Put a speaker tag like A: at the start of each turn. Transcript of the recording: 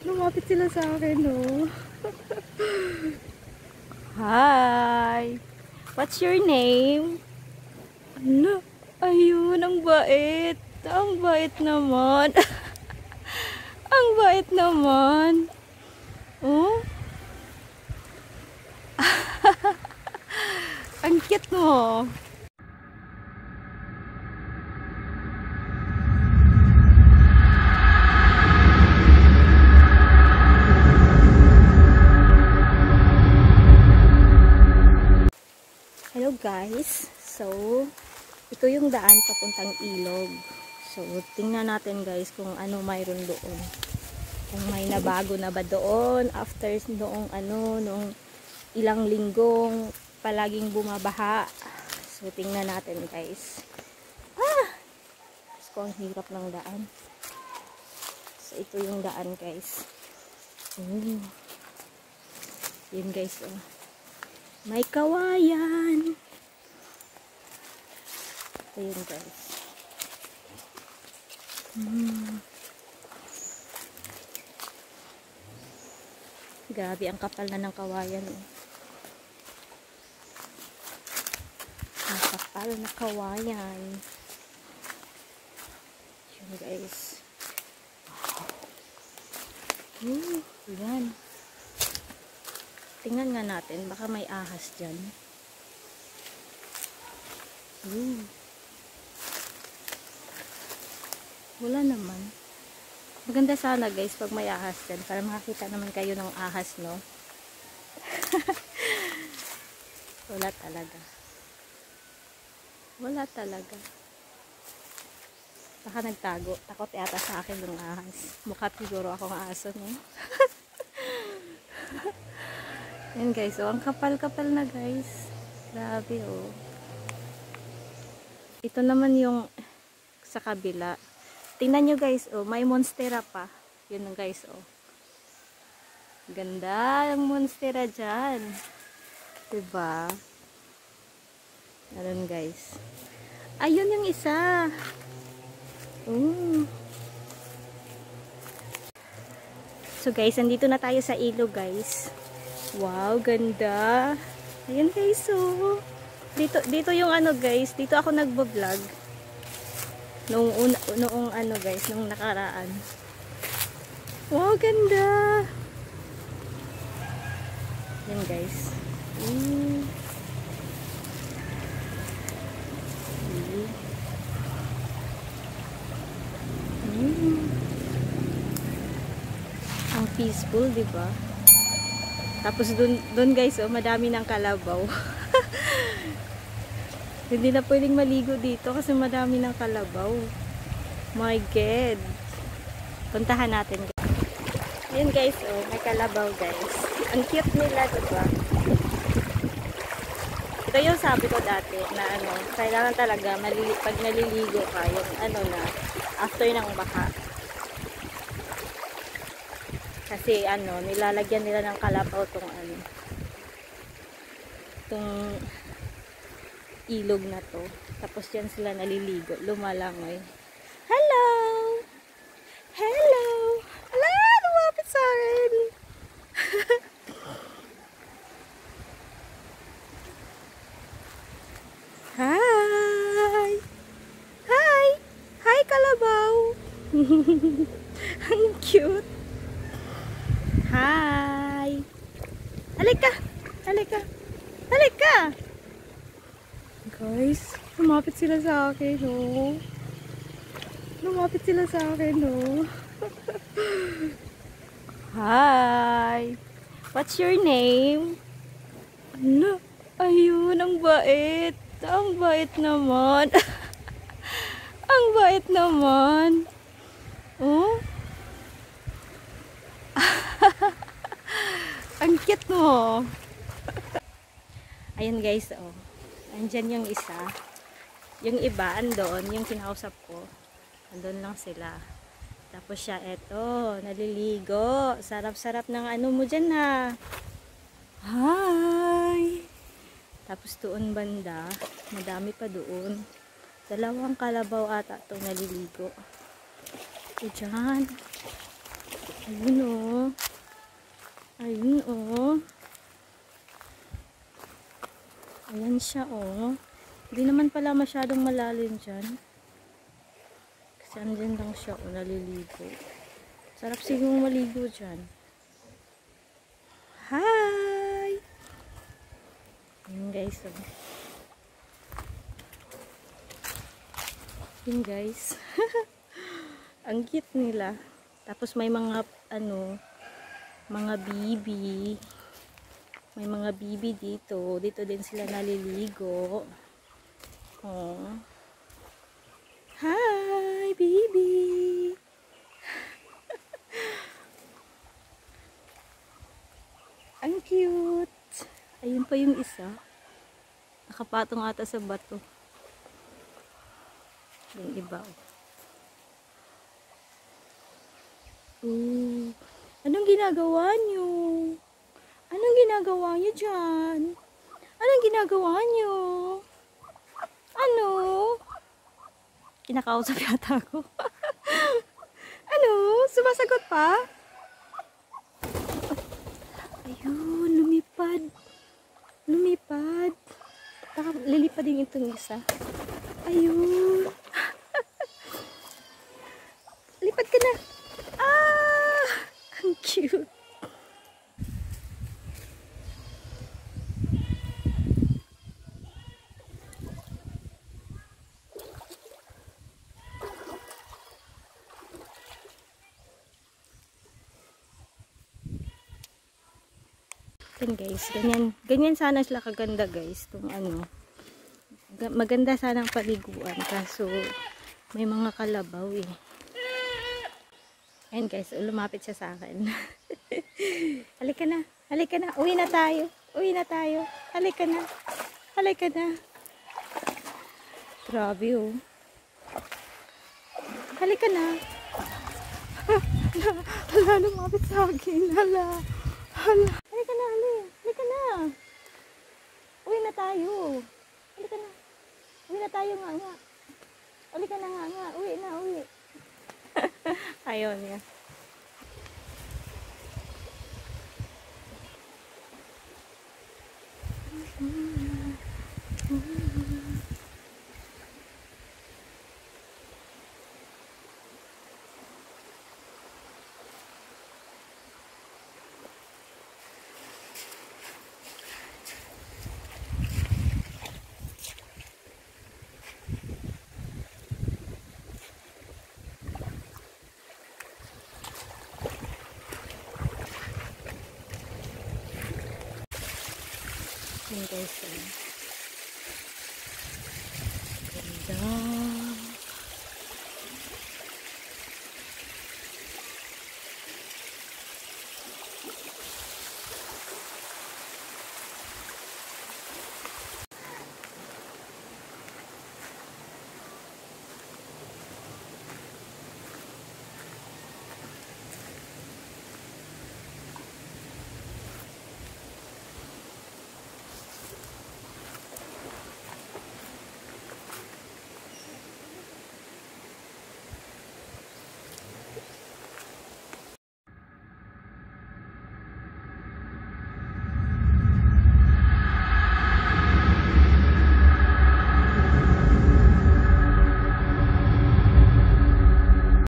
A: Lumapit sila sa akin, no? Hi! What's your name? Ano? Ayun, ang bait. Ang bait naman. Ang bait naman. Oh? Ang cute mo. Hello guys. So, ito yung daan papuntang ilog. So, tingnan natin guys kung ano mayroon doon. Kung may nabago na ba doon after noong ilang linggong palaging bumabaha. So, tingnan natin guys. Gusto ko ang hirap ng daan. So, ito yung daan guys. Yun guys, oh. May kawayan. Ito yun guys. Grabe, ang kapal na ng kawayan. Oh. Ang kapal na kawayan. Yun guys. Yan. Tingnan nga natin, baka may ahas dyan. Wala naman. Maganda sana guys pag may ahas dyan, para makakita naman kayo ng ahas, no? Wala talaga. Wala talaga. Baka nagtago. Takot yata sa akin yung ahas. Mukha siguro akong aso, no? Yan guys, oh, ang kapal-kapal na guys. Grabe, oh. Ito naman yung sa kabila. Tingnan nyo guys, oh, may monstera pa. Yun guys, oh. Ganda yung monstera dyan. Diba? Ayan guys. Ayun yung isa. So guys, andito na tayo sa ilog guys. Wow, ganda. Ayan guys, oh. Dito yung ano guys, dito ako nagbo-vlog. Noong ano guys, nung nakaraan. Wow, ganda. Ayan guys. Ang peaceful, di ba? Tapos dun guys, oh, madami ng kalabaw. Hindi na pwedeng maligo dito kasi madami ng kalabaw. My God. Puntahan natin. Ayan guys, oh, may kalabaw guys. Ang cute nila, diba? Ito yung sabi ko dati na ano, kailangan talaga pag naliligo ka, yung ano na, after ng baha. Kasi ano, nilalagyan nila ng kalabaw tong ano, tong ilog na to. Tapos yan sila naliligo, lumalangoy. Hello! Hello! Ala! Lumapit sa akin! Hi! Hi! Hi, kalabaw! Ang cute! Hi! Halika! Halika! Halika! Guys, lumapit sila sa akin, no? Lumapit sila sa akin, no? Hi! What's your name? Ano? Ayun, ang bait! Ang bait naman! Ang bait naman! Oh? Ang cute mo. Ayan guys, oh. Andyan yung isa. Yung iba, andon. Yung kinausap ko. Andon lang sila. Tapos siya, eto. Naliligo. Sarap-sarap ng ano mo dyan, ha. Hi! Tapos doon banda. Madami pa doon. Dalawang kalabaw ata itong naliligo. Ito dyan. Ayun, oh. Ayun, oh. Ayan siya, oh. Hindi naman pala masyadong malalim dyan. Kasi andyan lang siya, oh, naliligo. Sarap sigong maligo dyan. Hi! Ayan guys, oh. Ayan guys. Ang cute nila. Tapos may mga, mga bibi. May mga bibi dito. Dito din sila naliligo. Oh. Hi, bibi! Ang cute! Ayun pa yung isa. Nakapatong ata sa bato. Yung iba. Anong ginagawa nyo? Anong ginagawa nyo dyan? Anong ginagawa nyo? Ano? Kinakausap yata ako. Ano? Sumasagot pa? Ayun, lumipad. Lumipad. Lilipad din itong isa. Ayun. Lipad ka na. Ah! Ang cute. Yan guys, ganyan sana sila kaganda guys, itong maganda sana ang paliguan, kaso may mga kalabaw eh. Ayan guys, lumapit siya sa akin. Halika na, uwi na tayo, halika na, grabe oh, halika na. Hala, lumapit sa akin, hala. Halika na. Uwi na tayo. Uwi na tayo nga. Halika na nga. Uwi. Ayaw niya. Guys,